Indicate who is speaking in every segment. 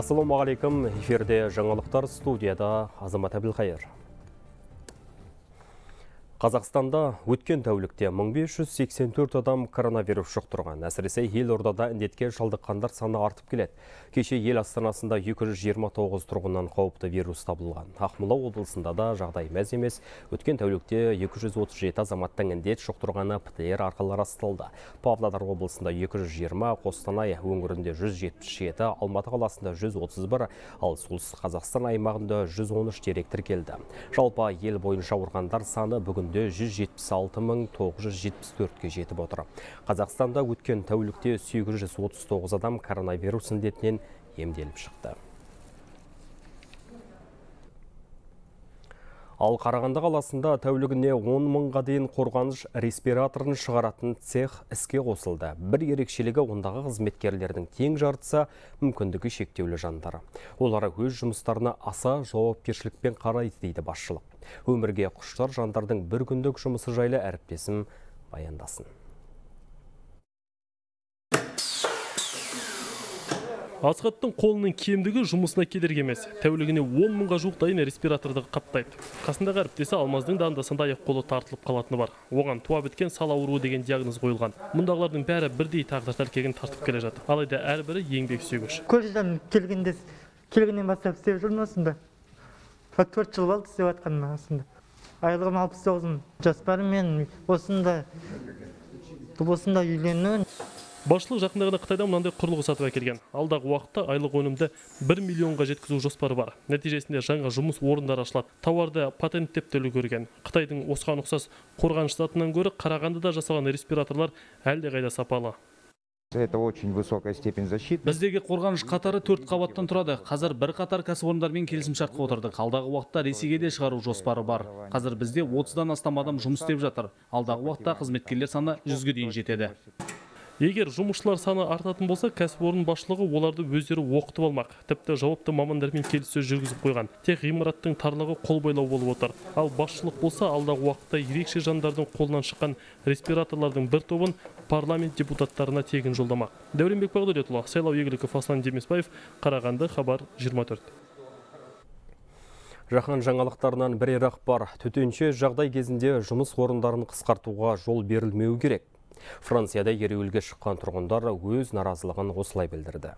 Speaker 1: Ассалаумағалейкум, эфирде жаңалықтар, студияда Азамат Әбілқайыр. Қазақстанда өткен тәулікте 1584 адам коронавирус жұқтырған. Әсіресе елордада індетке шалдыққандар саны артып келеді. Кеше ел астанасында 229 тұрғыннан қауіпті вирус табылған. Ақмола облысында да жағдай мәз емес. Өткен тәулікте 237 азаматтың індет жұқтырғаны ПТР арқылы расталды. Павлодар облысында 220, Қостанай өңірінде 177, Алматы қаласында 131, ал солтүстік Қазақстан аймағында 113 дерек тіркелді. Жалпы ел бойынша ауырғандар саны бүгін 176.974-ке жетіп отыр. Қазақстанда өткен тәулікте 839 адам коронавирус індетінен емделіп шықты. Ал Қарағанды қаласында тәулігіне 10 мыңға дейін қорғаныш респираторын шығаратын цех іске қосылды. Бір ерекшелігі ондағы қызметкерлердің тең жартысы мүмкіндігі шектеулі жандар. Олар өз жұмыстарына аса жауапкершілікпен қарайды дейді басшылық. Өмірге құштар жандардың бір күндік жұмысы жайлы әріптесім баяндасын.
Speaker 2: Асхаттың қолының кемдігі жұмысына кедергі емес. Тәулігіне 10 мыңға жуық дайын респираторды қаптайды. Қасындағы әріптесі Алмаздың да анда-санда аяқ қолы тартылып қалатыны бар. Оған туа біткен сал ауруы деген диагноз қойылған. Мұндағылардың бәрі бірдей тағдыр тәлкегін тартып келе жатыр. Алайда әрбірі еңбек сүйгіш.
Speaker 3: Көжеден келгеннен бастап істеп жүрмін осында. 4 жыл болды істеп жатқаныма осында. Айлығым 69 мың. Жоспарым мен осында үйлену.
Speaker 2: Басшылық жақындағында Қытайдан мынандай құрылғы сатып әкелген. Алдағы уақытта айлық өнімді 1 миллионға жеткізу жоспары бар. Нәтижесінде жаңа жұмыс орындары ашылады. Тауарды патенттеп үлгерген. Қытайдың осыған ұқсас қорғаныш затынан гөрі Қарағандыда жасалған респираторлар әлдеқайда сапалы.
Speaker 4: Это очень высокая степень защиты.
Speaker 5: Біздегі қорғаныш қатары 4 қабаттан тұрады. Қазір бір қатар кәсіпорындармен келісімшартқа отырдық. Алдағы уақытта Ресейге де шығару жоспары бар. Қазір бізде 30-дан астам адам жұмыс істеп жатыр. Алдағы уақытта қызметкерлер саны 100-ге дейін жетеді.
Speaker 2: Егер жұмысшылар саны артатын болса, кәсіпорын басшылығы оларды өздері оқытып алмақ. Тіпті жауапты мамандармен келіссөз жүргізіп қойған. Тек ғимараттың тарлығы қол бойлау болып отыр. Ал басшылық болса, алдағы уақытта ерекше жандардың қолынан шыққан респираторлардың бір тобын парламент депутаттарына тегін жолдамақ. Дәуренбек Бағдәулетұлы, Сайлау Егіліков, Аслан Демесбаев, Қарағанды, Хабар 24.
Speaker 1: Жаһан жаңалықтарынан бірер ақпар. Төтенше жағдай кезінде жұмыс орындарын қысқартуға жол берілмеу керек. Францияда ереуілге шыққан тұрғындар өз наразылығын осылай білдірді.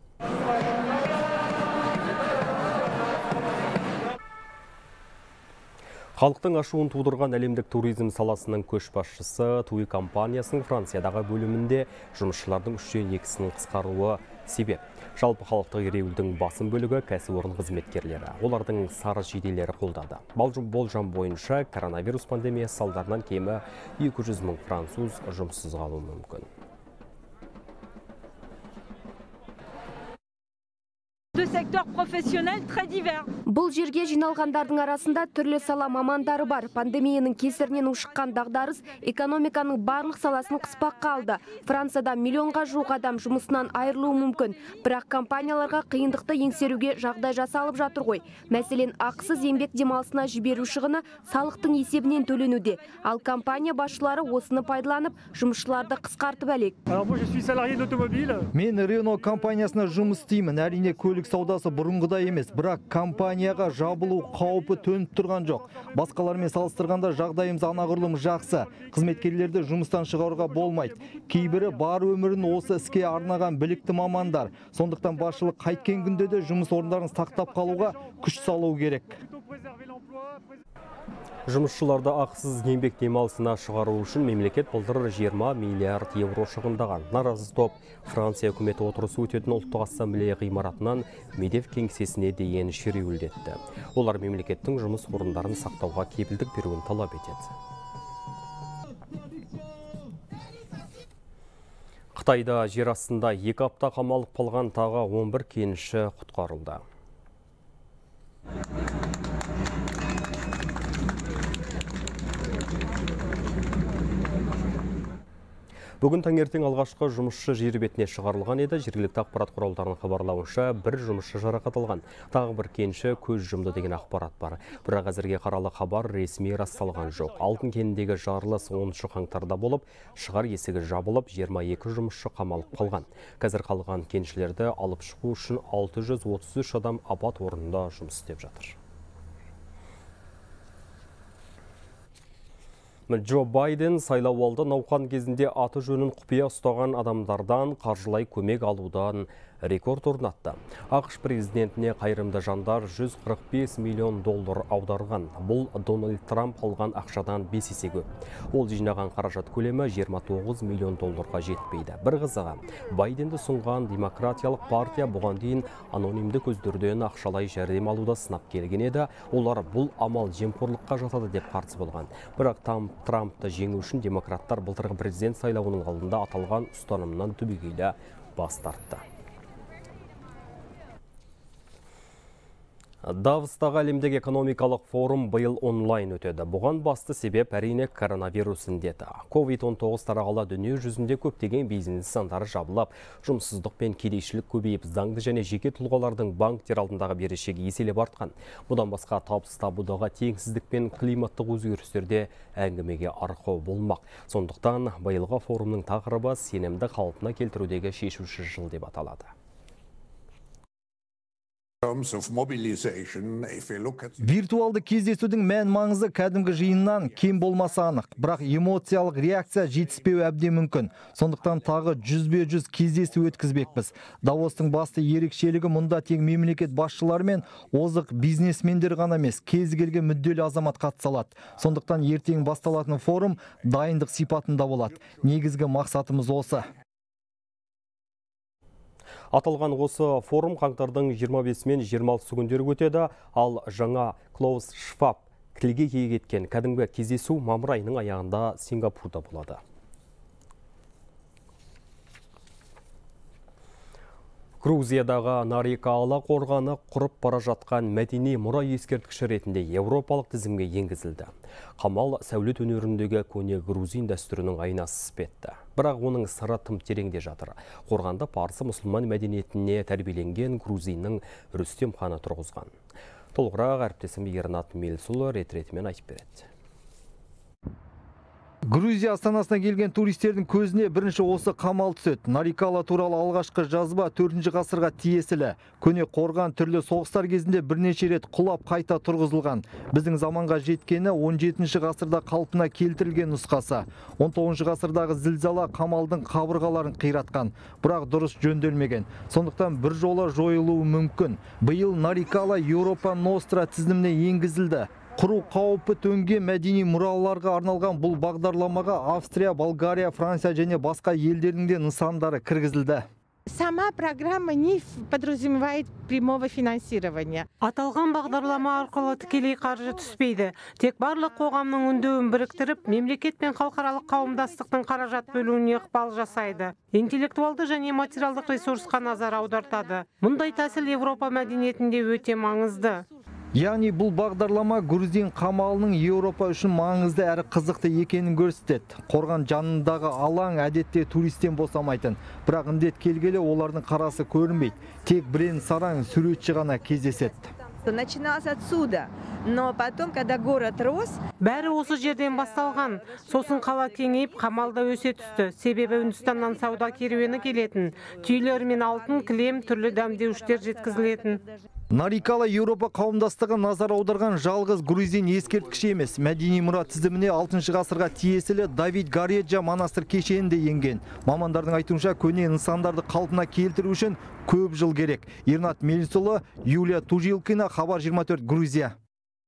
Speaker 1: Халықтың ашуын тудырған әлемдік туризм саласының көшбасшысы TUI компаниясының Франциядағы бөлімінде жұмысшылардың 3/2-сінің қысқаруы себеп. Жалпы халықтық ереуілдің басым бөлігі кәсіпорын қызметкерлері. Олардың сары жиделері қолдады. Болжам бойынша коронавирус пандемиясы салдарынан кемі 200 мың француз жұмыссыз қалуы мүмкін.
Speaker 6: Бұл жерге жиналғандардың арасында түрлі сала мамандары бар. Пандемияның кесірінен ушыққан дағдарыс экономиканың барлық саласын қыспаққа алды. Францияда миллионға жуық адам жұмысынан айырылуы мүмкін. Бірақ компанияларға қиындықты еңсеруге жағдай жасалып жатыр ғой. Мәселен, ақысыз еңбек демалысына жіберу шығыны салықтың есебінен төленуде. Ал компания басшылары осыны пайдаланып, жұмысшыларды қысқартып әлек.
Speaker 7: Мен Renault компаниясына жұмыс істеймін. Әрине көлік саудасы бұрынғыдай емес, бірақ компанияға жабылу қаупі төніп тұрған жоқ. Басқалармен салыстырғанда жағдайымыз анағұрлым жақсы. Қызметкерлерді жұмыстан шығаруға болмайды. Кейбірі бар өмірін осы іске арнаған білікті мамандар. Сондықтан басшылық қайткен күнде де жұмыс орындарын сақтап қалуға күш салу керек.
Speaker 1: Жұмысшыларды ақысыз еңбек демалысына шығару үшін мемлекет былтыр 20 миллиард евро шығындаған. Наразы топ Франция үкіметі отырысы өтетін ұлттық ассамблея ғимаратынан Медев кеңсесіне дейін шеруілдетті. Олар мемлекеттің жұмыс орындарын сақтауға кепілдік беруін талап етеді. Қытайда жер астында 2 апта қамалып қалған тағы 11 кеніші құтқарылды. Бүгін таңертең алғашқы жұмысшы жер бетіне шығарылған еді. Жергілікті ақпарат құралдарының хабарлауынша бір жұмысшы жарақат алған. Тағы бір кенші көз жұмды деген ақпарат бар. Бірақ әзірге қаралы хабар ресми расталған жоқ. Алтын кеніндегі жарылыс 10 қаңтарда болып, шығар есігі жабылып, 22 жұмысшы қамалып қалған. Қазір қалған кеншілерді алып шығу үшін 633 адам апат орнында жұмыс істеп жатыр. Джо Байден сайлауалды науқан кезінде аты жөнін құпия ұстаған адамдардан қаржылай көмек алудан рекорд орнатты. ақш президентіне қайырымды жандар $145 миллион аударған. Бұл Дональд Трамп алған ақшадан 5 есе көп. Ол жинаған қаражат көлемі $29 миллион жетпейді. Бір қызығы, Байденді сұнған демократиялық партия бұған дейін анонимді көздерден ақшалай жәрдем алуды сынап келген еді. Олар бұл амал жемқорлыққа жатады деп қарсы болған. Бірақ Трампты жеңу үшін демократтар былтырғы президент сайлауының алдында аталған ұстанымнан түбегейлі бас тартты. Давостағы әлемдегі экономикалық форум биыл онлайн өтеді. Бұған басты себеп әрине коронавирус індеті. COVID-19 тарағалы дүние жүзінде көптеген бизнес нысандары жабылып, жұмыссыздық пен кедейшілік көбейіп, заңды және жеке тұлғалардың банктер алдындағы берешегі еселеп артқан. Бұдан басқа табыс табудағы теңсіздік пен климаттық өзгерістерде әңгімеге арқау болмақ. Сондықтан биылғы форумның тақырыбы сенімді қалпына келтірудегі шешуші жыл деп аталады.
Speaker 7: Виртуалды кездесудің мән маңызы кәдімгі жиыннан кем болмаса анық, бірақ эмоциялық реакция жетіспеу әбден мүмкін. Сондықтан тағы 100-100 кездесу өткізбекпіз. Давостың басты ерекшелігі мұнда тең мемлекет басшылары мен озық бизнесмендер ғана емес, кез келген мүдделі азамат қатыса алады. Сондықтан ертең басталатын форум дайындық сипатында болады. Негізгі мақсатымыз осы.
Speaker 1: Аталған осы форум қаңтардың 25 мен 26 күндері өтеді, ал жаңа Клаус Шваб тілге тиек еткен кәдімгі кездесу мамыр айының аяғында Сингапурда болады. Грузиядағы Нарикаала қорғаны құрып бара жатқан мәдени мұра ескерткіші ретінде еуропалық тізімге енгізілді. Қамал сәулет өнеріндегі көне грузин дәстүрінің айнасы іспетті. Бірақ оның сыры тым тереңде жатыр. Қорғанды парсы мұсылман мәдениетіне тәрбиеленген грузиннің Рүстем ханы тұрғызған. Толығырақ әріптесім Ернат Мелсұлы ретімен айтып береді.
Speaker 7: Грузия астанасына келген туристердің көзіне бірінші осы қамал түседі. Нарикаала туралы алғашқы жазба 4-ші ғасырға тиесілі. Көне қорған түрлі соғыстар кезінде бірнеше рет құлап қайта тұрғызылған. Біздің заманға жеткені 17-ші ғасырда қалпына келтірілген нұсқасы. 19-ші ғасырдағы зілзала қамалдың қабырғаларын қиратқан, бірақ дұрыс жөнделмеген. Сондықтан бір жолы жойылуы мүмкін. Биыл Нарикаала Европа Ностра тізіміне енгізілді. Құру қауіпі төнген мәдени мұраларға арналған бұл бағдарламаға Австрия, Болгария, Франция және басқа елдердің де нысандары кіргізілді.
Speaker 8: Сама программа не подразумевает прямого финансирования.
Speaker 9: Аталған бағдарлама арқылы тікелей қаржы түспейді. Тек барлық қоғамның үндеуін біріктіріп, мемлекет пен халықаралық қауымдастықтың қаражат бөлуіне ықпал жасайды. Интеллектуалды және материалдық ресурсқа назар аудартады. Мұндай тәсіл Европа мәдениетінде өте маңызды.
Speaker 7: Яғни бұл бағдарлама грузин қамалының Еуропа үшін маңызды әрі қызықты екенін көрсетеді. Қорған жанындағы алаң әдетте туристен босамайтын. Бірақ індет келгелі олардың қарасы көрінбейді. Тек бірен-саран суретші ғана кездеседі.
Speaker 10: Начиналось отсюда, но потом, когда город рос...
Speaker 9: Бәрі осы жерден басталған. Сосын қала кеңейіп, қамалда өсе түсті. Себебі Үндістаннан сауда керуені келетін. Түйелер мен алтын, кілем, түрлі дәмдеуіштер жеткізілетін.
Speaker 7: Нарикаала Еуропа қауымдастығы назар аударған жалғыз грузин ескерткіші емес. Мәдени мұра тізіміне 6-ші ғасырға тиесілі Давид Гареджа монастыр кешенінде енген. Мамандардың айтуынша көне нысандарды қалпына келтіру үшін көп жыл керек. Ернат Мелсұлы, Юлия Тужилкина, Хабар 24, Грузия.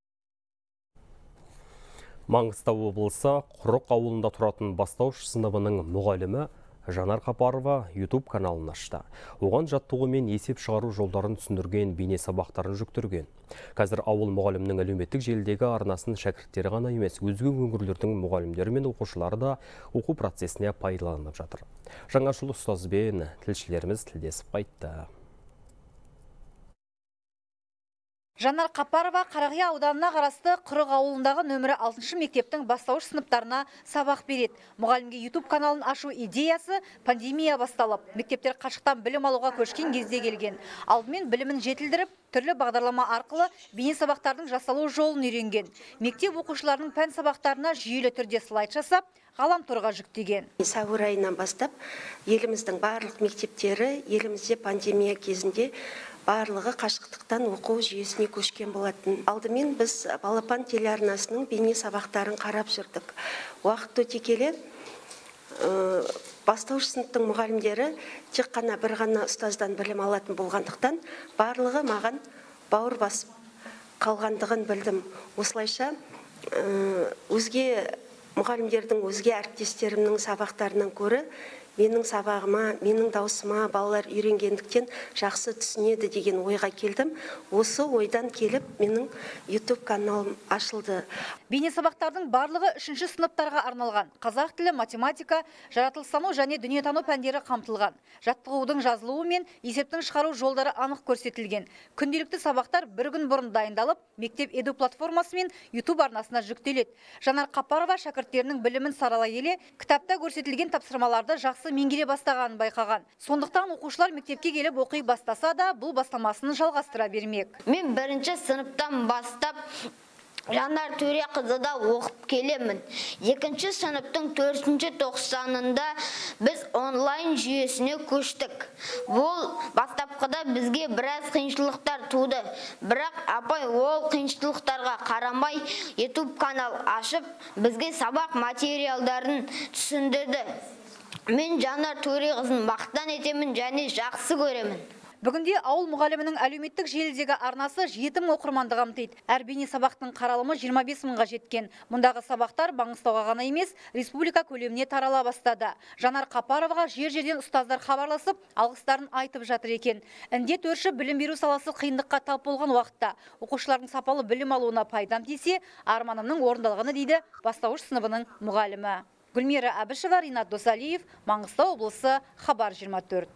Speaker 1: Маңғыстау облысы Құрық ауылында тұратын бастауыш сыныбының мұғалімі Жанар Қапарова YouTube каналын ашты. Оған жаттығу мен есеп шығару жолдарын түсіндірген бейне сабақтарын жүктірген. Қазір ауыл мұғалімнің әлеуметтік желідегі арнасын шәкірттері ғана емес, өзге өңірлердің мұғалімдері мен оқушылары да оқу процесіне пайдаланып жатыр. Жаңашыл ұстазбен тілшілеріміз тілдесіп қайтты.
Speaker 11: Жанар Қапарова Қарақия ауданына қарасты Құрық ауылындағы нөмірі 6 мектептің бастауыш сыныптарына сабақ береді. Мұғалімге YouTube каналын ашу идеясы пандемия басталып, мектептер қашықтан білім алуға көшкен кезде келген. Алдымен білімін жетілдіріп, түрлі бағдарлама арқылы бейне сабақтардың жасалу жолын үйренген. Мектеп оқушыларының пән сабақтарына жүйелі түрде слайд жасап, ғаламторға жүктеген.
Speaker 12: Сәуір айынан бастап еліміздің барлық мектептері елімізде пандемия кезінде барлығы қашықтықтан оқу жүйесіне көшкен болатын. Алдымен біз Балапан телеарнасының бейне сабақтарын қарап жүрдік. Уақыт өте келе бастауыш сыныптың мұғалімдері тек қана бір ғана ұстаздан білім алатын болғандықтан барлығы маған бауыр басып қалғандығын білдім. Осылайша өзге мұғалімдердің өзге әріптестерімнің сабақтарынан көрі менің сабағыма, менің даусыма балалар үйренгендіктен жақсы түсінеді деген ойға келдім. Осы ойдан келіп, менің YouTube каналым ашылды.
Speaker 11: Бейне сабақтардың барлығы 3-ші сыныптарға арналған. Қазақ тілі, математика, жаратылыстану және дүниетану пәндері қамтылған. Жаттығудың жазылуы мен есептің шығару жолдары анық көрсетілген. Күнделікті сабақтар бір күн бұрын дайындалып, мектеп Edu платформасы мен YouTube арнасына жүктеледі. Жанар Қапарова шәкірттерінің білімін саралай келе, кітапта көрсетілген тапсырмаларды жақсы меңгере бастағанын байқаған. Сондықтан оқушылар мектепке келіп оқи бастаса да, бұл бастамасын жалғастыра бермек.
Speaker 13: Мен 1-ші сыныптан бастап Жанар Төреқызыда оқып келемін. 2-ші сыныптың 4-ші тоқсанында біз онлайн жүйесіне көштік. Бұл бастапқыда бізге біраз қиыншылықтар туды. Бірақ апай ол қиыншылықтарға қарамай YouTube канал ашып, бізге сабақ материалдарын түсіндірді. Мен Жанар Төреқызын мақтан етемін және жақсы көремін.
Speaker 11: Бүгінде ауыл мұғалімінің әлеуметтік желідегі арнасы 7 мың оқырманды қамтиды. Әр бейне сабақтың қаралымы 25 мыңға жеткен. Мұндағы сабақтар Маңғыстауға ғана емес, республика көлеміне тарала бастады. Жанар Қапароваға жер-жерден ұстаздар хабарласып, алғыстарын айтып жатыр екен. Індет өрші білім беру саласы қиындыққа тап болған уақытта оқушылардың сапалы білім алуына пайдам тисе, арманымның орындалғаны дейді бастауыш сыныбының мұғалімі. Гүлмира Әбішева, Ринат Досалиев, Маңғыстау облысы, Хабар 24.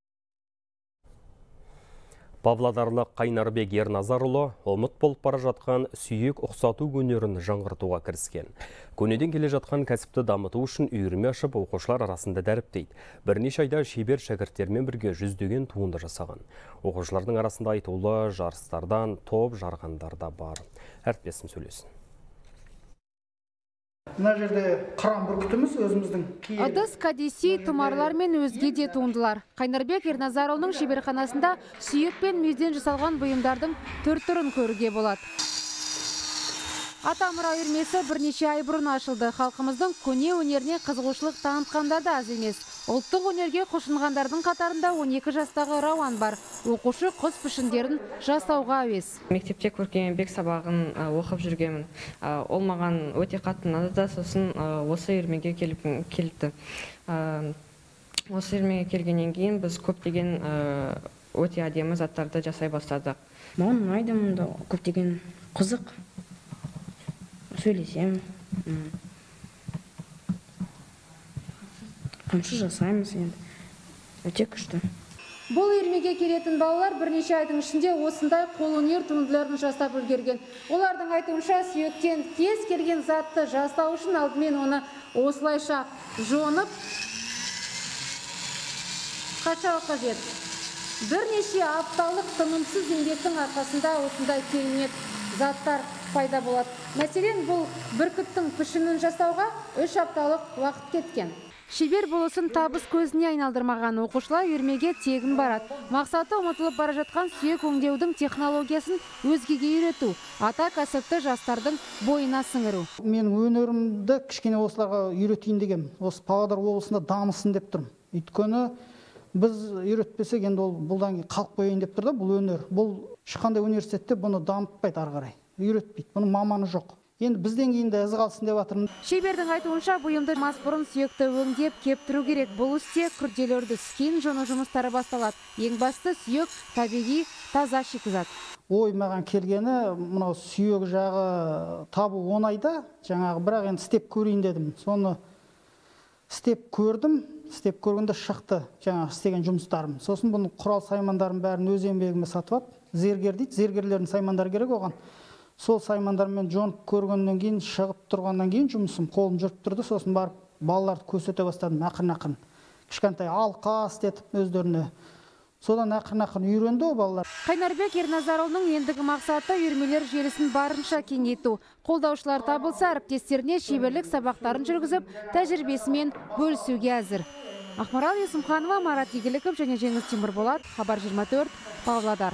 Speaker 1: Павлодарлық Қайнарбек Ерназарұлы ұмыт болып бара жатқан сүйек ұқсату өнерін жаңғыртуға кіріскен. Көнеден келе жатқан кәсіпті дамыту үшін үйірме ашып, оқушылар арасында дәріптейді. Бірнеше айда шебер шәкірттермен бірге жүздеген туынды жасаған. Оқушылардың арасында айтулы жарыстардан топ жарғандар да бар. Әріптесім сөйлесін.
Speaker 14: Мына жерде қыран бүркітіміз өзіміздің
Speaker 15: ыдыс, кәдесый, тұмарлар мен өзге де туындылар. Қайнарбек Ерназарұлының шеберханасында сүйек пен мүйізден жасалған бұйымдардың түр түрін көруге болады. Атамұра үйірмесі бірнеше ай бұрын ашылды. Халқымыздың көне өнеріне қызығушылық танытқанда да аз емес. Ұлттық өнерге құлшынғандардың қатарында 12 жастағы Рауан бар. Оқушы құс пішіндерін жасауға әуес.
Speaker 16: Мектепте көркемдік сабағын оқып жүргенмін. Ол маған өте қатты ұнады да, сосын осы үйірмеге келді. Осы үйірмеге келгеннен кейін біз көптеген өте әдемі заттарды жасай бастадық.
Speaker 17: Маған ұнайды, мұнда көптеген қызық. Сөйлесем, қамшы жасаймыз енді, өте күшті.
Speaker 15: Бұл үйірмеге келетін балалар бірнеше айдың ішінде осындай қолөнер туындыларын жасап үлгерген. Олардың айтуынша сүйектен кез келген затты жасау үшін алдымен оны осылайша жонып, қашау қажет. Бірнеше апталық тынымсыз еңбектің арқасында осындай керемет заттар пайда болады. Мәселен, бұл бүркіттің пішінін жасауға 3 апталық уақыт кеткен. Шебер болысын табыс көзіне айналдырмаған оқушылар үйірмеге тегін барады. Мақсаты ұмытылып бара жатқан сүйек өңдеудің технологиясын өзгеге үйрету, ата кәсіпті жастардың бойына сіңіру.
Speaker 14: Менің өнерімді кішкене осыларға үйретейін деген, осы Павлодар облысында дамысын деп тұрмын. Өйткені біз үйретпесек, енді ол бұлдан қалып қойын деп тұрды, бұл өнер. Бұл ешқандай университетте бұны дамытпайды ары қарай. Үйретпейді. Бұның маманы жоқ. Енді бізден кейін де із қалсын деп жатырмын.
Speaker 15: Шебердің айтуынша бұйымды мас бұрын сүйекті өңдеп, кептіру керек. Бұл істе күрделі үрдіс, кен жону жұмыстары басталады. Ең басты сүйек табиғи таза шикізат.
Speaker 14: Ой, маған келгені, мынау сүйек жағы табу оңайда, жаңағы бірақ енді істеп көрейін дедім. Соны істеп көрдім. Істеп көргенде шықты жаңағы істеген жұмыстарым. Сосын бұның құрал саймандарын бәрін өз еңбегіме сатып алып, зергер дейді, зергерлердің саймандары керек оған. Сол саймандармен жонып көргеннен кейін, шығып тұрғаннан кейін жұмысым қолым жүріп тұрды, сосын барып балаларды көрсете бастадым ақырын-ақырын. Кішкентай алқа істетіп өздеріне. Содан ақырын-ақырын үйренді ол балалар.
Speaker 15: Қайнарбек Ерназарұлының ендігі мақсаты үйірмелер желісін барынша кеңейту. Қолдаушылар табылса, әріптестеріне шеберлік сабақтарын жүргізіп, тәжірибесімен бөлісуге әзір. Ақмарал Есімханова, Марат Игіліков және Жеңіс Темірболат, Хабар 24, Павлодар.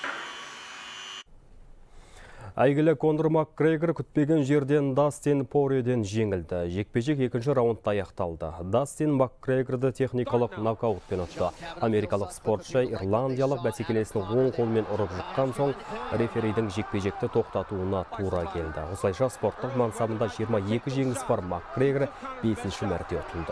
Speaker 1: Әйгілі Конор Макгрегор күтпеген жерден Дастин Пориеден жеңілді. Жекпе-жек екінші раундта аяқталды. Дастин Макгрегорды техникалық нокаутпен ұтты. Америкалық спортшы ирландиялық бәсекелесін оң қолмен ұрып жыққан соң, реферидің жекпе-жекті тоқтатуына тура келді. Осылайша спорттық мансабында 22 жеңіс бар Макгрегор 5-ші мәрте ұтылды.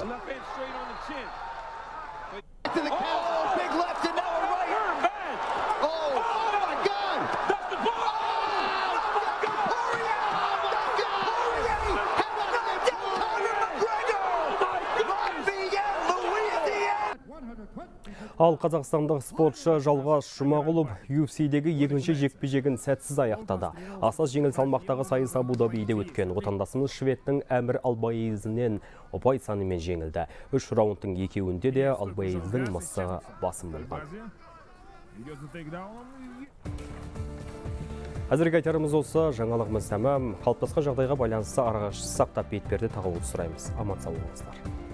Speaker 1: Ал қазақстандық спортшы Жалғас Жұмағұлов UFC-дегі екінші жекпе-жегін сәтсіз аяқтады. Аса жеңіл салмақтағы сайыс Абу-Дабиде өткен. Отандасымыз шведтің Әмір Албаезінен ұпай санымен жеңілді. 3 раундтың екеуінде де Албаездің мысы басым болған. Әзірге айтарымыз осы, жаңалығымыз тәмам. Қалыптасқан жағдайға байланысты арақашықтық сақтап бет берді тағы сұраймыз. Аман сау болыңыздар.